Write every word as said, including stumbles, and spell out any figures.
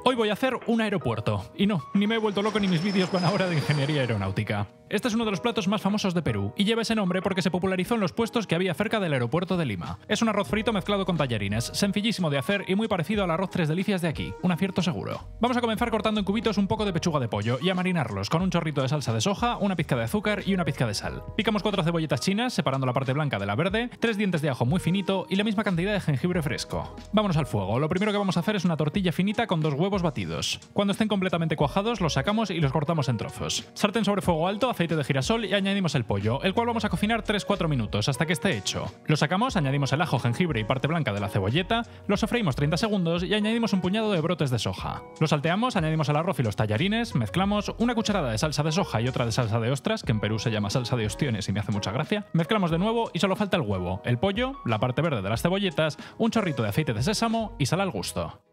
Hoy voy a hacer un aeropuerto. Y no, ni me he vuelto loco ni mis vídeos van ahora de ingeniería aeronáutica. Este es uno de los platos más famosos de Perú y lleva ese nombre porque se popularizó en los puestos que había cerca del aeropuerto de Lima. Es un arroz frito mezclado con tallarines, sencillísimo de hacer y muy parecido al arroz Tres Delicias de aquí, un acierto seguro. Vamos a comenzar cortando en cubitos un poco de pechuga de pollo y a marinarlos con un chorrito de salsa de soja, una pizca de azúcar y una pizca de sal. Picamos cuatro cebolletas chinas, separando la parte blanca de la verde, tres dientes de ajo muy finito y la misma cantidad de jengibre fresco. Vámonos al fuego. Lo primero que vamos a hacer es una tortilla finita con dos huevos batidos. Cuando estén completamente cuajados los sacamos y los cortamos en trozos. Sartén sobre fuego alto, aceite de girasol y añadimos el pollo, el cual vamos a cocinar tres a cuatro minutos hasta que esté hecho. Lo sacamos, añadimos el ajo, jengibre y parte blanca de la cebolleta, lo sofreímos treinta segundos y añadimos un puñado de brotes de soja. Lo salteamos, añadimos el arroz y los tallarines, mezclamos una cucharada de salsa de soja y otra de salsa de ostras, que en Perú se llama salsa de ostiones y me hace mucha gracia. Mezclamos de nuevo y solo falta el huevo, el pollo, la parte verde de las cebolletas, un chorrito de aceite de sésamo y sal al gusto.